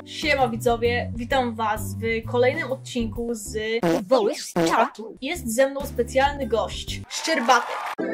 Siema widzowie, witam was w kolejnym odcinku z Voice Chatu. Jest ze mną specjalny gość, Szczerbatek.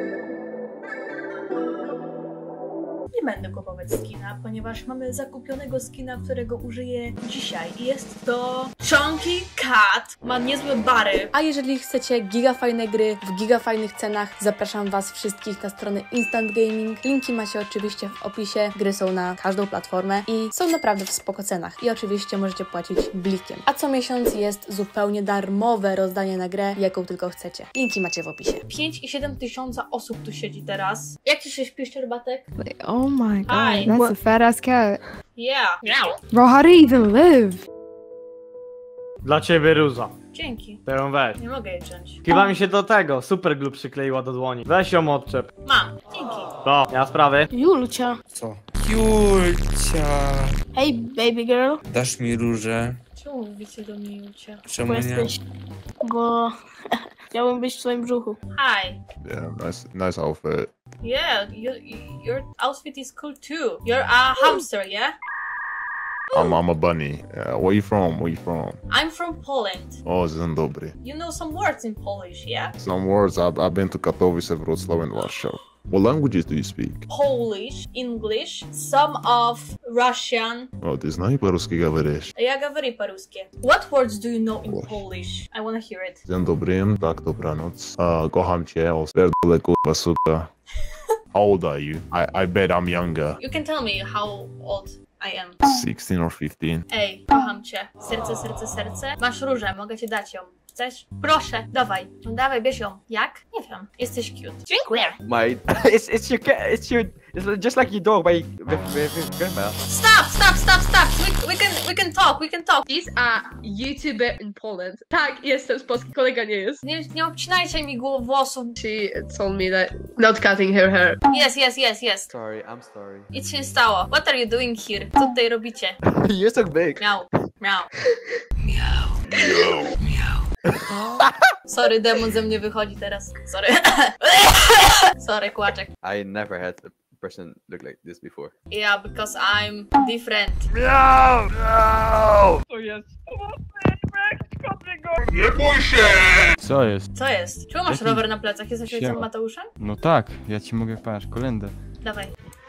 Nie będę kupować skina, ponieważ mamy zakupionego skina, którego użyję dzisiaj. Jest to Chunky Cat. Ma niezłe bary. A jeżeli chcecie gigafajne gry w gigafajnych cenach, zapraszam was wszystkich na stronę Instant Gaming. Linki macie oczywiście w opisie. Gry są na każdą platformę i są naprawdę w spoko cenach. I oczywiście możecie płacić blikiem. A co miesiąc jest zupełnie darmowe rozdanie na grę, jaką tylko chcecie. Linki macie w opisie. 5,7 tysiąca osób tu siedzi teraz. Jak ci się śpi, Szczerbatek? Oh my god, Hi. that's a fat ass cat. Yeah. Bro, how do you even live? Dla ciebie Róża. Dzięki. To ją weź. Nie mogę jej wziąć. Chyba mi się do tego super glue przykleiła do dłoni. Weź ją odczep. Mam. Dzięki. To, nie ma sprawy. Julcia. Co? Julcia! Hey, baby girl. Dasz mi różę? Czemu mówicie do mnie, Jucia? Czemu Bo nie? jesteś... Bo... Chciałbym być w twoim brzuchu. Hi. Yeah, nice outfit. Yeah, your outfit is cool too. You're a hamster, yeah? I'm a bunny. Where you from? Where you from? I'm from Poland. O, dzień dobry. You know some words in Polish, yeah? Some words. I've been to Katowice, Wrocław, and Warsaw. What languages do you speak? Polish, English, some of Russian. O, ty znasz по-русски говоришь? Ja говорю по-русски. What words do you know in Oj. Polish? I wanna hear it. Dzień dobry, tak, dobranoc. Kocham cię, o spierdolę, kurwa, suka. How old are you? I bet I'm younger. You can tell me how old I am. 16 or 15. Ej, kocham cię. Serce, serce, serce. Masz różę, mogę ci dać ją. Chcesz? Proszę, dawaj. No dawaj, bierz ją. Jak? Nie wiem. Jesteś cute. Dziękuję. My, it's your cat. It's just like your dog, with grandma. Stop. We can talk. Is a YouTuber in Poland. Tak, jestem z Polski, kolega nie jest. Nie obcinajcie mi włosów. She told me that not cutting her hair. Yes. Sorry, I'm sorry. Nic się nie stało. What are you doing here? Co tutaj robicie? You're so big. Miau. Sorry, demon ze mnie wychodzi teraz. Sorry. Sorry, kłaczek. I never had a person look like this before. Yeah, because I'm different. To jest. Nie bój się! Co jest? Co jest? Czemu masz rower na plecach? Jesteś ojcem Siema. Mateuszem? No tak, ja ci mogę patrz, kolędę. Dawaj.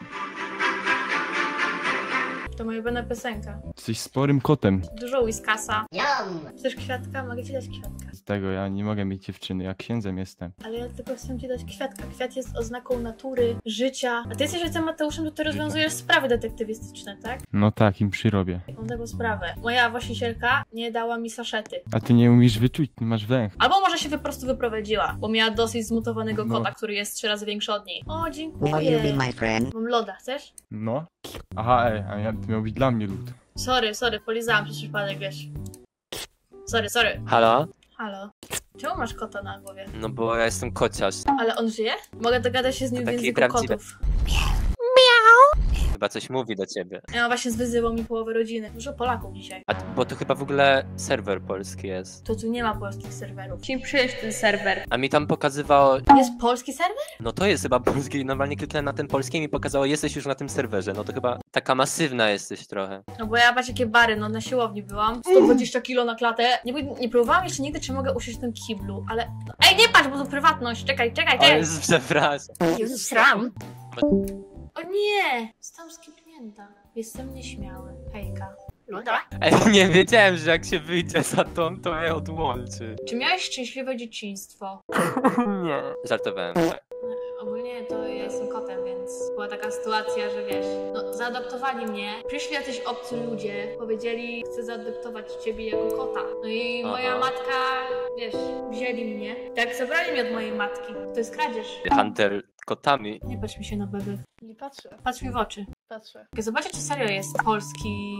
To moja ulubiona piosenka. Jesteś sporym kotem. Dużo whiskasa. Chcesz kwiatka? Mogę ci dać kwiatka. Z tego ja nie mogę mieć dziewczyny, ja księdzem jestem. Ale ja tylko chcę ci dać kwiatka. Kwiat jest oznaką natury, życia. A ty jesteś ojcem Mateuszem, to ty rozwiązujesz sprawy detektywistyczne, tak? No tak, im przyrobię. Mam taką sprawę. Moja właścicielka nie dała mi saszety. A ty nie umiesz wyczuć, ty masz węch. Albo może się po prostu wyprowadziła, bo miała dosyć zmutowanego No. kota, który jest 3 razy większy od niej. O, Will you dziękuję. be my friend? Mam loda, chcesz? No. Aha, a ja, to miał być dla mnie lód. Sorry, polizałam przez przypadek, wiesz. Sorry. Halo? Halo. Czemu masz kota na głowie? No bo ja jestem kociarz. Ale on żyje? Mogę dogadać się z nim w Taki języku prawdziwy. kotów. Chyba coś mówi do ciebie. Ja właśnie zwyzywał mi połowę rodziny. Dużo Polaków dzisiaj. Bo to chyba w ogóle serwer polski jest. To tu nie ma polskich serwerów. Kim przyjść ten serwer? A mi tam pokazywało... Jest polski serwer? No to jest chyba polski i normalnie kliknąłem na ten polski i mi pokazało, jesteś już na tym serwerze. No to chyba taka masywna jesteś trochę. No bo ja patrz jakie bary, no na siłowni byłam. 120 kilo na klatę. Nie próbowałam jeszcze nigdy, czy mogę usiąść w tym kiblu, ale... No, ej, nie patrz, bo to prywatność. Czekaj. O Jezu, przepraszam. Jezus, sram. O nie! Zostałam skipnięta. Jestem nieśmiały. Hejka. Ej, nie wiedziałem, że jak się wyjdzie za tą, to mnie odłączy. Czy miałeś szczęśliwe dzieciństwo? Nie. Żartowałem, tak. Ogólnie to ja jestem kotem, więc była taka sytuacja, że wiesz, no zaadoptowali mnie, przyszli jacyś obcy ludzie, powiedzieli, chcę zaadoptować ciebie jako kota. No i moja matka, wiesz, wzięli mnie. Tak, zabrali mnie od mojej matki. To jest kradzież. Hunter kotami. Nie patrz mi się na beby. Nie patrzę. Patrz mi w oczy. Patrzę. Zobaczcie, czy serio jest polski...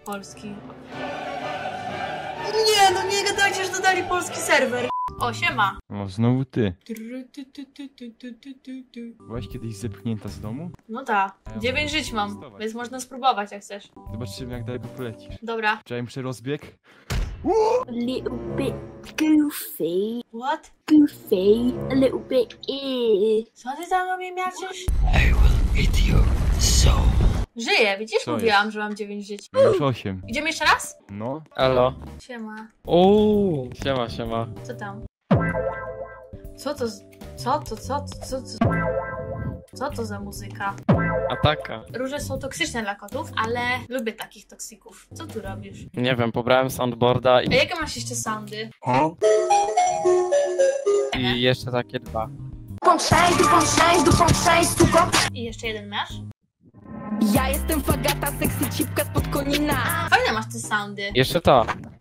Nie, no nie gadajcie, że dodali polski serwer. O, siema. O, znowu ty. Byłaś kiedyś zepchnięta z domu? No tak, 9 żyć mam, więc można spróbować jak chcesz. Zobaczymy jak daleko polecisz. Dobra. Chciałem rozbieg. A little bit goofy. What? Goofy. A little bit Co ty tam o mnie miaczysz? Żyję, widzisz? Co Mówiłam, że mam 9 żyć. Już 8. Idziemy jeszcze raz? No. Elo. Siema. Uuu. Siema, siema. Co tam? Co to? Co to za muzyka? Ataka. Róże są toksyczne dla kotów, ale lubię takich toksików. Co tu robisz? Nie wiem, pobrałem soundboarda A jakie masz jeszcze soundy? i jeszcze takie 2. I jeszcze jeden masz? Ja jestem Fagata, sexy cipka spod konina. Fajne masz te soundy. Jeszcze to.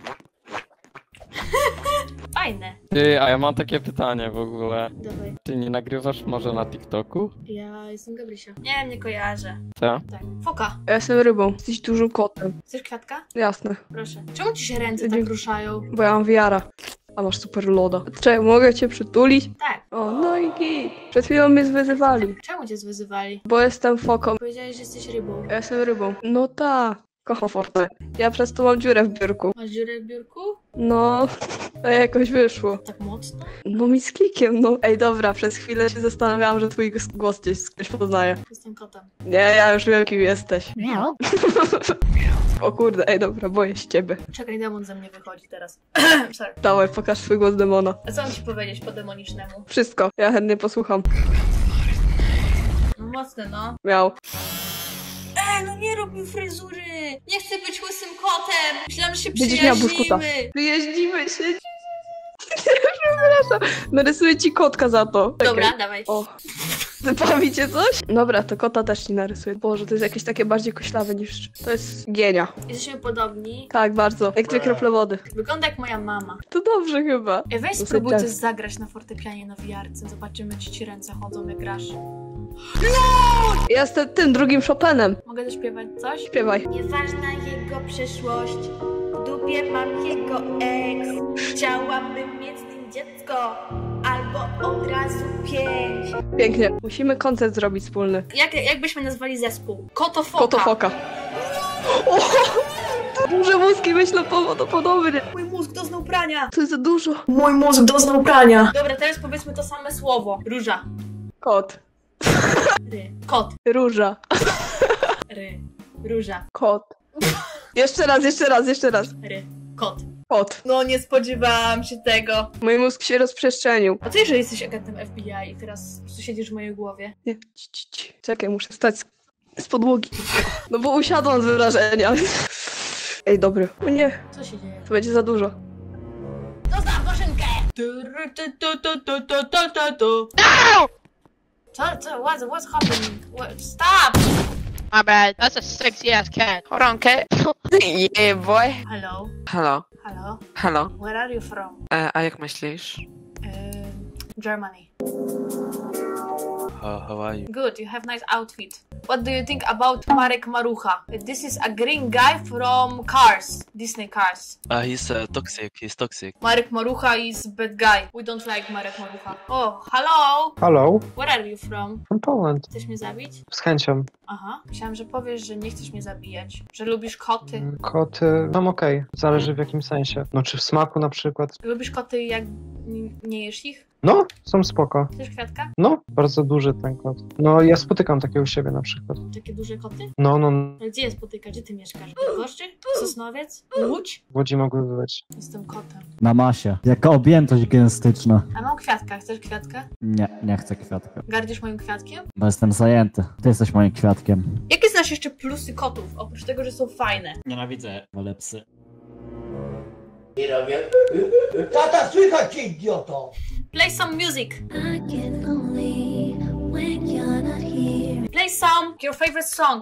Fajne. Ty, a ja mam takie pytanie w ogóle. Dawaj. Ty nie nagrywasz może na TikToku? Ja jestem Gabrysia. Nie kojarzę. Co? Tak. Foka. Ja jestem rybą. Jesteś dużym kotem. Chcesz kwiatka? Jasne. Proszę. Czemu ci się ręce tak ruszają? Bo ja mam wiara. A masz super loda. Czekaj, mogę cię przytulić? Tak. O, no i git. Przed chwilą mnie zwyzywali. Czemu cię zwyzywali? Bo jestem foką. Powiedziałeś, że jesteś rybą. Ja jestem rybą. No ta. Kocham Fortnite. Ja przez to mam dziurę w biurku. Masz dziurę w biurku? No, to jakoś wyszło. Tak mocno? No mi z klikiem, no. Ej, dobra, przez chwilę się zastanawiałam, że twój głos gdzieś skądś poznaję. Jestem kotem. Nie, ja już wiem, kim jesteś. O kurde, ej, dobra, boję się ciebie. Czekaj, demon ze mnie wychodzi teraz. Sorry. Dawaj, pokaż swój głos demona. A co mam ci powiedzieć po demonicznemu? Wszystko, ja chętnie posłucham. No mocne, no. Miał. No nie rób mi fryzury! Nie chcę być łysym kotem! Myślałam, że się Będziesz miała buskuta. przyjaźnimy! Przyjaźnimy się. Przepraszam. Narysuję ci kotka za to. Czekaj. Dobra, dawaj. O. Bawi cię coś? Dobra, to kota też ci narysuję. Boże, to jest jakieś takie bardziej koślawe niż... To jest gienia. Jesteśmy podobni. Tak, bardzo. Jak dwie krople wody. Wygląda jak moja mama. To dobrze chyba. Ej, weź Dosyć spróbuj tak. coś zagrać na fortepianie na wiarce. Zobaczymy, czy ci ręce chodzą, jak grasz. Ja jestem tym drugim Chopinem. Mogę zaśpiewać coś? Śpiewaj. Nieważna jego przeszłość, w dupie mam jego ex. Chciałabym mieć z nim dziecko, albo od razu 5. Pięknie. Musimy koncert zrobić wspólny. Jakbyśmy nazwali zespół? Kotofoka. Kotofoka. O! Duże mózgi myślą podobnie. Mój mózg doznał prania. To jest za dużo. Mój mózg doznał prania. Dobra, teraz powiedzmy to same słowo. Róża. Kot. Ry. Kot. Róża. Ry. Róża. Kot. Jeszcze raz. Ry. Kot. Kot. No nie spodziewałam się tego. Mój mózg się rozprzestrzenił. A co jeżeli jesteś agentem FBI i teraz po prostu siedzisz w mojej głowie? Nie. Czekaj, muszę wstać z podłogi. No bo usiadłam z wyrażenia. Ej, dobry. O nie, Co się dzieje? to będzie za dużo. Dostaw maszynkę! What's happening? Stop! My bad. That's a sexy ass cat. Hold on, cat. Yeah, boy. Hello? Hello. Hello? Hello. Where are you from? A jak myślisz? Germany. How are you? Good, you have nice outfit. What do you think about Marek Marucha? This is a green guy from Cars, Disney Cars. He's toxic, he's toxic. Marek Marucha is bad guy. We don't like Marek Marucha. Oh, hello! Hello, Where are you from? from Poland. Chcesz mnie zabić? Z chęcią. Aha, myślałam, że powiesz, że nie chcesz mnie zabijać. Że lubisz koty. Koty, no okej, zależy w jakim sensie. No czy w smaku na przykład. Lubisz koty jak nie jesz ich? No, są spoko. Chcesz kwiatka? No, bardzo duży ten kot. No ja spotykam takie u siebie na przykład. Takie duże koty? No, Ale gdzie je spotykasz? Gdzie ty mieszkasz? Bydgoszczy? Sosnowiec? Łódź? w Łodzi mogły być. Jestem kotem. Na masie. Jaka objętość gęstyczna. A mam kwiatka. Chcesz kwiatka? Nie chcę kwiatka. Gardzisz moim kwiatkiem? Bo jestem zajęty. Ty jesteś moim kwiatkiem. Jakie znasz jeszcze plusy kotów? Oprócz tego, że są fajne. Nienawidzę. Wolę psy. I robię... Tata, słychać cię, idioto! Play some music. Play some your favorite song.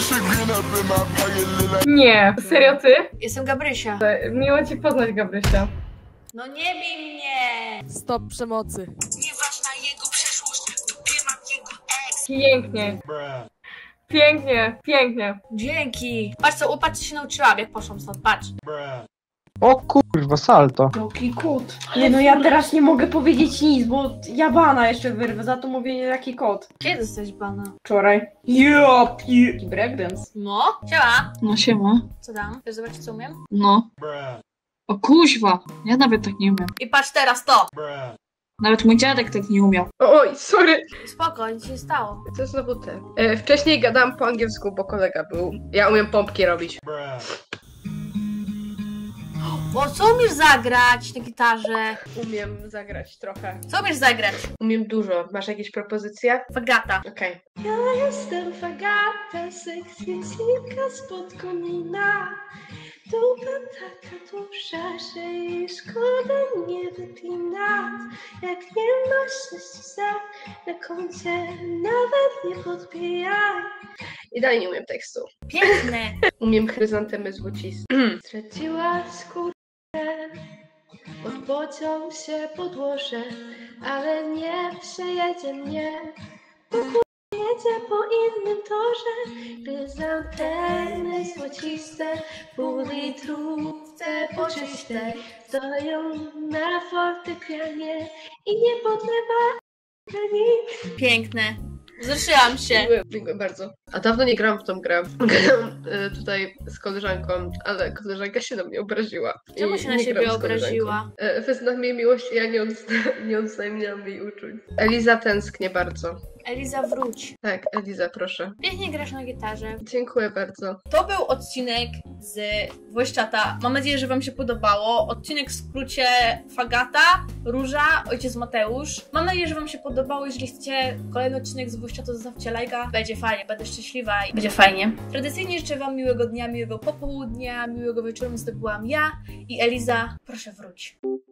Nie, serio ty? Jestem Gabrysia. Miło cię poznać, Gabrysia. No nie bij mnie! Stop przemocy. Nieważna jego przeszłość, w dupie mam jego ex. Pięknie. Pięknie, pięknie. Dzięki. Patrz co, patrz co się nauczyłam, jak poszłam stąd, patrz. O kurwa, salto. Jaki kot. Nie no, ja teraz nie mogę powiedzieć nic, bo ja bana jeszcze wyrwę za to mówienie jaki kot. Kiedy jesteś bana? Wczoraj. Breakdance. No, siema. No siema. Co dam? Chcesz zobaczyć co umiem? No. O kuźwa, ja nawet tak nie umiem. I patrz teraz to. Nawet mój dziadek tak nie umiał. Oj, sorry. Spoko, nic się stało. Co znowu te? Wcześniej gadałam po angielsku, bo kolega był. Ja umiem pompki robić. Bo co umiesz zagrać na gitarze? Umiem zagrać trochę. Co umiesz zagrać? Umiem dużo. Masz jakieś propozycje? Fagata. Okej. Ja jestem Fagata, sexy slipka spod komina. Dupa taka duża, że jej szkoda nie wypinać. Jak nie masz szczęścia na koncie, nawet nie podbijaj. I dalej nie umiem tekstu. Piękne. Umiem chryzantemy złociste. Straciła skórę, odpociął się podłoże, ale nie przejedzie mnie. Jedzie po innym torze, chryzantemy złociste, pół litrówce poczyste, stoją na fortepianie i nie podlewa nic. Piękne. Wzruszyłam się. Dziękuję bardzo. A dawno nie grałam w tą grę. Grałam tutaj z koleżanką, ale koleżanka się na mnie obraziła. Czemu się na siebie obraziła? Wyznam jej miłość i ja nie odzajemniałam jej uczuć. Eliza tęsknię bardzo. Eliza, wróć. Tak, Eliza, proszę. Pięknie grasz na gitarze. Dziękuję bardzo. To był odcinek z Voice Chata. Mam nadzieję, że wam się podobało. Odcinek w skrócie Fagata, Róża, ojciec Mateusz. Mam nadzieję, że wam się podobało. Jeżeli chcecie kolejny odcinek z Voice Chata, zostawcie lajka. Będzie fajnie, będę szczęśliwa i będzie fajnie. Tradycyjnie życzę wam miłego dnia, miłego popołudnia, miłego wieczoru. To byłam ja i Eliza. Proszę wróć.